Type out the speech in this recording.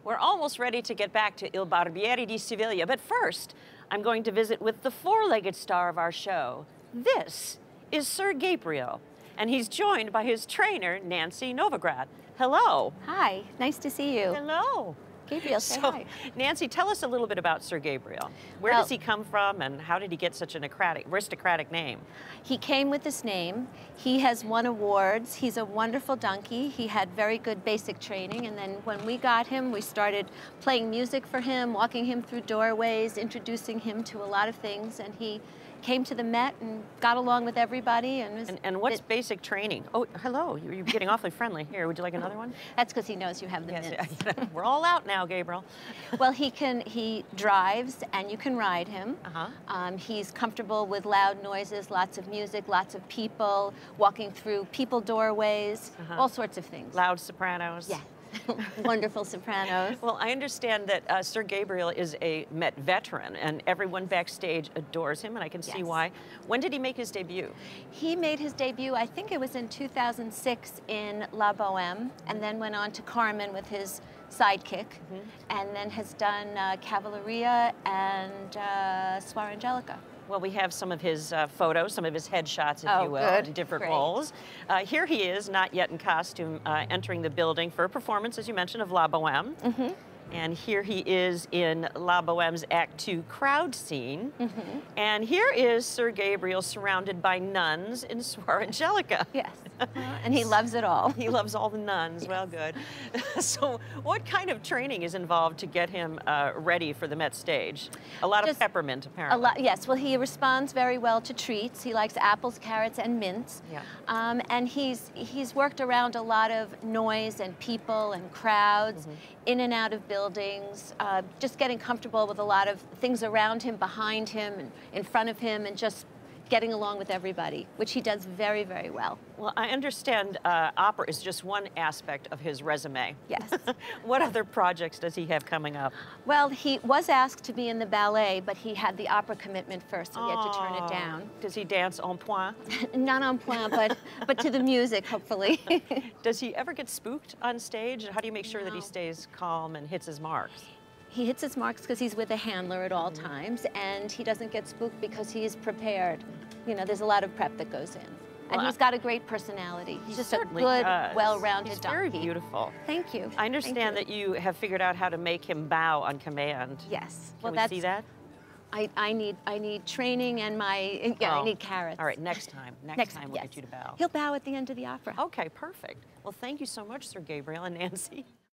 We're almost ready to get back to Il Barbiere di Siviglia, but first, I'm going to visit with the four-legged star of our show. This is Sir Gabriel, and he's joined by his trainer, Nancy Novograd. Hello. Hi, nice to see you. Hello. Gabriel, say hi. Nancy, tell us a little bit about Sir Gabriel. Where does he come from, and how did he get such an aristocratic name? He came with this name. He has won awards. He's a wonderful donkey. He had very good basic training, and then when we got him, we started playing music for him, walking him through doorways, introducing him to a lot of things, and he came to the Met and got along with everybody. And what's basic training? Oh, hello, you're getting awfully friendly. Here, would you like another one? That's because he knows you have the mints. We're all out now, Gabriel. Well, he drives, and you can ride him. He's comfortable with loud noises, lots of music, lots of people, walking through people doorways, all sorts of things. Loud sopranos. Yeah. Wonderful sopranos. Well, I understand that Sir Gabriel is a Met veteran, and everyone backstage adores him, and I can see why. When did he make his debut? He made his debut, I think it was in 2006 in La Boheme, and then went on to Carmen with his sidekick, and then has done Cavalleria and Suor Angelica. Well, we have some of his photos, some of his headshots, if you will, in different roles. Here he is, not yet in costume, entering the building for a performance, as you mentioned, of La Boheme. And here he is in La Boheme's Act II crowd scene. And here is Sir Gabriel surrounded by nuns in Suor Angelica. Yes, and he loves it all. He loves all the nuns. Well, good. So what kind of training is involved to get him ready for the Met stage? A lot of peppermint, apparently. A lot, yes. Well, he responds very well to treats. He likes apples, carrots, and mints. And he's worked around a lot of noise and people and crowds, in and out of buildings, just getting comfortable with a lot of things around him, behind him, and in front of him, and just getting along with everybody, which he does very, very well. Well, I understand opera is just one aspect of his resume. Yes. What other projects does he have coming up? Well, he was asked to be in the ballet, but he had the opera commitment first, so he had to turn it down. Does he dance en point? Not en point, but to the music, hopefully. Does he ever get spooked on stage? How do you make sure that he stays calm and hits his marks? He hits his marks because he's with a handler at all times, and he doesn't get spooked because he is prepared. You know, there's a lot of prep that goes in. And he's got a great personality. He's just a good, well-rounded donkey. He's very beautiful. Thank you. I understand that you have figured out how to make him bow on command. Yes. Can we see that? I need training, and I need carrots. All right, next time we'll get you to bow. He'll bow at the end of the opera. Okay, perfect. Well, thank you so much, Sir Gabriel and Nancy.